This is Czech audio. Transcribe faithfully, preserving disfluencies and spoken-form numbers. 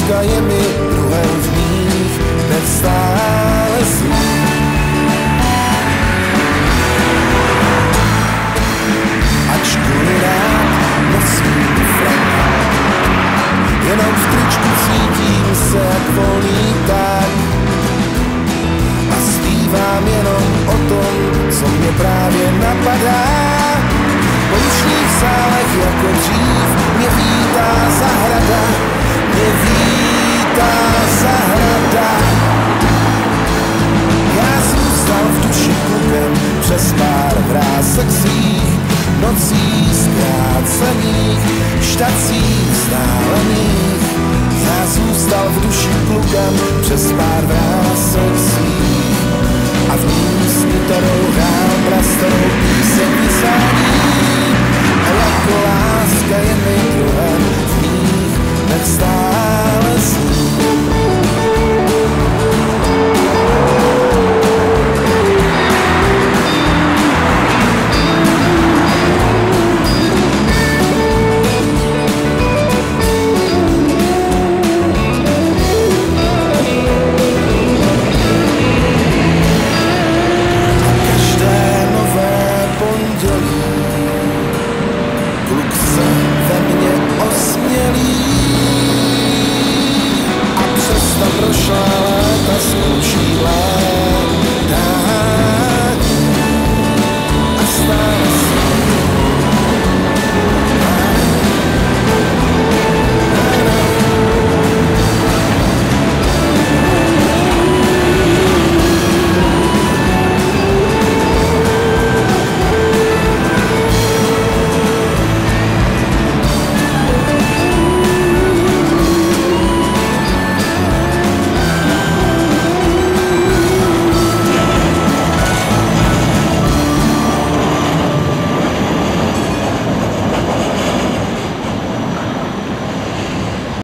láska je mi druhem v mých dnech stále zní. Ačkoliv rád nosím frak, jenom v tričku cítím se jak volný tak a zpívám jenom o tom, co mě právě napadá. Po rušných sálech jako dřív mě vítá zahrada, mě vítá zahrada. Já zůstal v duši klukem přes pár vrásek svých nocí zkrácených, štacích vzdálených. Já zůstal v duši klukem přes pár vrásek svých a v ní s kytarou hrál prastarou píseň písání. A jako láska je mi druhem v mých dnech stále zní. Prošla léta